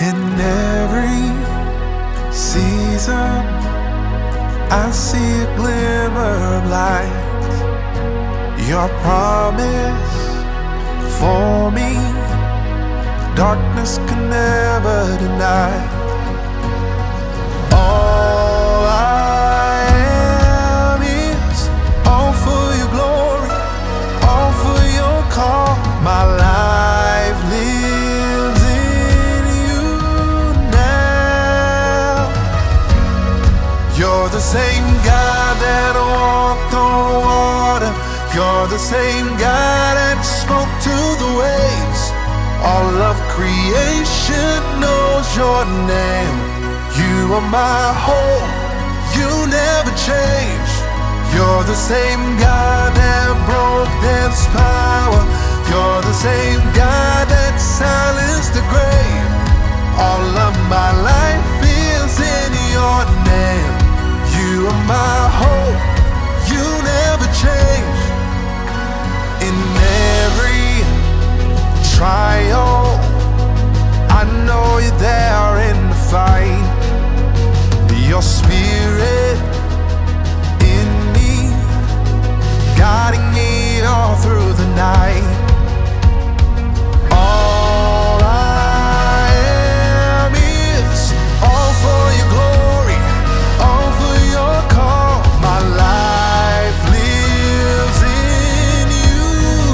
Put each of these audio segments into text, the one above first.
In every season, I see a glimmer of light. Your promise for me, darkness can never deny. All I am is all for your glory, all for your call. My life lives in you now. You're the same God that walked on water. You're the same God that spoke to the waves. All of creation knows your name. You are my hope, you never change. You're the same God that broke death's power. You're the same God that silenced the grave. All of my life is in your name. You are my hope, you never change. In every trial, I know you're there in the fight. Your spirit in me, guiding me all through the night. All I am is all for your glory, all for your call. My life lives in you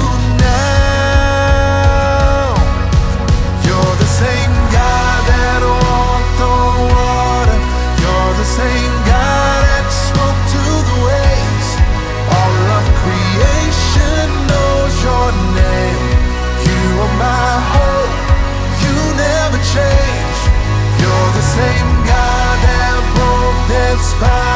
now. You're the same God that walked on water. You're the same God that spoke to the waves. All of creation knows your name. You are my hope, you never change. You're the same God that broke death's power.